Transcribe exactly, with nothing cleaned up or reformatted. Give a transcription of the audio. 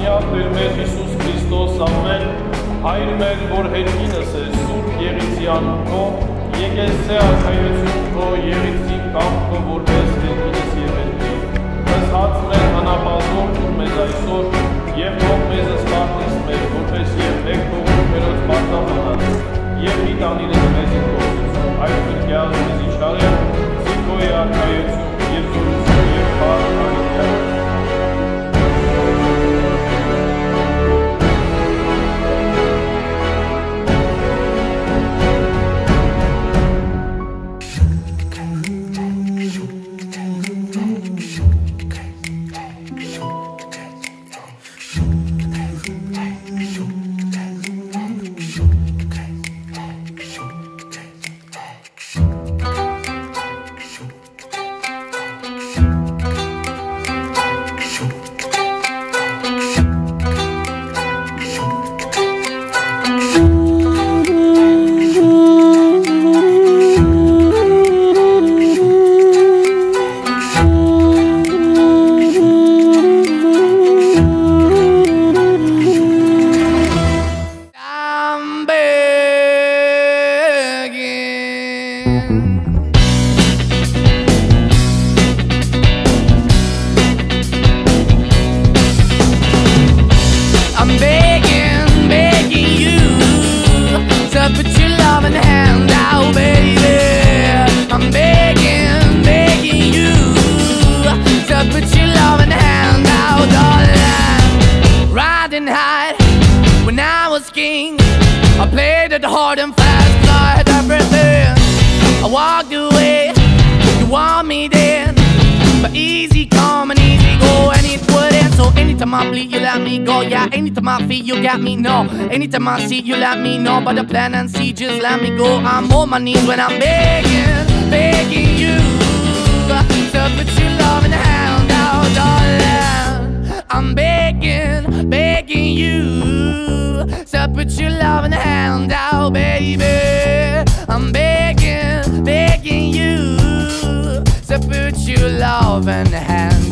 Տղամարդյալ Տեր մեր Հիսուս Քրիստոս ամեն, Հայր մեր, որ հերկինս է, Սուրբ Եղիցյան քո, եկես է արքայություն քո, Եղիցին կամ քո, որպես հերկինս եղեցի, հսած մեր հանապազոր ուր մեզ այսօր, և թող մեզ սպարտիս մեր, որպես և մեկ թողոր մերոց պարտավորած, և մի տանիրս մեզին կործություն, այդ գրկյալ մեզ իչար է, զիքոյ արքայություն, և զորություն, և պար արիքյան, I played it hard and fast, 'cause I had everything. I walked away, you want me then, but easy come and easy go, and it wouldn't. So anytime I bleed, you let me go. Yeah, anytime I feel, you got me, no. Anytime I see, you let me know. But the plan and see, just let me go. I'm on my knees when I'm begging, begging you to put your love in the hand out, darling. I'm begging, begging you to put your love in the hand out, baby. I'm begging, begging you to put your love in the hand